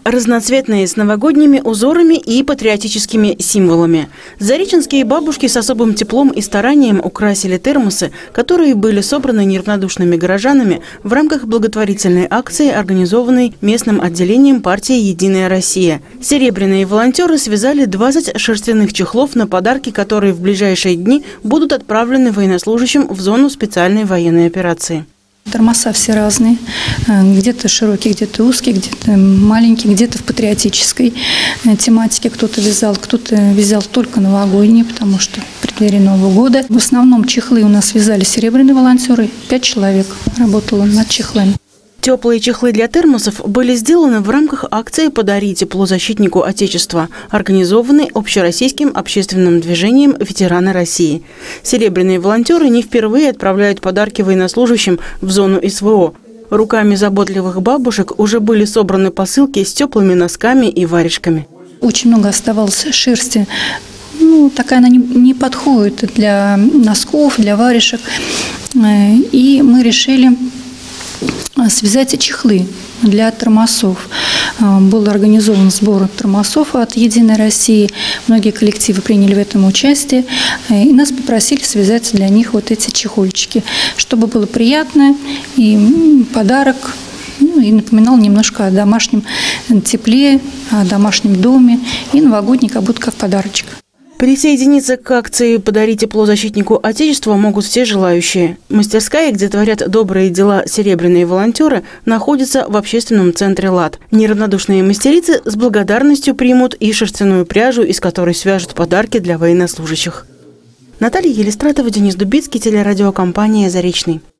Разноцветные, с новогодними узорами и патриотическими символами. Зареченские бабушки с особым теплом и старанием украсили термосы, которые были собраны неравнодушными горожанами в рамках благотворительной акции, организованной местным отделением партии «Единая Россия». Серебряные волонтеры связали 20 шерстяных чехлов на подарки, которые в ближайшие дни будут отправлены военнослужащим в зону специальной военной операции. Термоса все разные, где-то широкие, где-то узкие, где-то маленькие, где-то в патриотической тематике кто-то вязал только новогодние, потому что в преддверии Нового года. В основном чехлы у нас вязали серебряные волонтеры, 5 человек работало над чехлами. Теплые чехлы для термосов были сделаны в рамках акции «Подари тепло защитнику Отечества», организованной общероссийским общественным движением «Ветераны России». Серебряные волонтеры не впервые отправляют подарки военнослужащим в зону СВО. Руками заботливых бабушек уже были собраны посылки с теплыми носками и варежками. Очень много оставалось шерсти. Такая она не подходит для носков, для варежек. И мы решили связать чехлы для термосов. Был организован сбор термосов от «Единой России». Многие коллективы приняли в этом участие. И нас попросили связать для них вот эти чехольчики, чтобы было приятно и подарок, и напоминал немножко о домашнем тепле, о домашнем доме и новогодний как будто как подарочек. Присоединиться к акции «Подари тепло защитнику Отечества» могут все желающие. Мастерская, где творят добрые дела серебряные волонтеры, находится в общественном центре «ЛАД». Неравнодушные мастерицы с благодарностью примут и шерстяную пряжу, из которой свяжут подарки для военнослужащих. Наталья Елистратова, Денис Дубицкий, телерадиокомпания «Заречный».